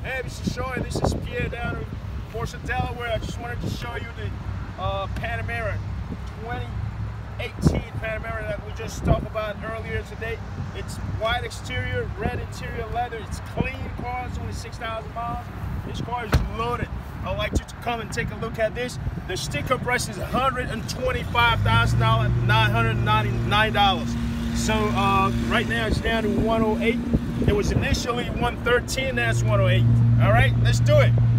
Hey, Mr. Shoy, this is Pierre down in Portsmouth, Delaware. I just wanted to show you the Panamera 2018 Panamera that we just talked about earlier today. It's white exterior, red interior leather. It's clean car. It's only 6,000 miles. This car is loaded. I'd like you to come and take a look at this. The sticker price is $125,999. So right now it's down to 108. It was initially 113, now it's 108. All right, let's do it.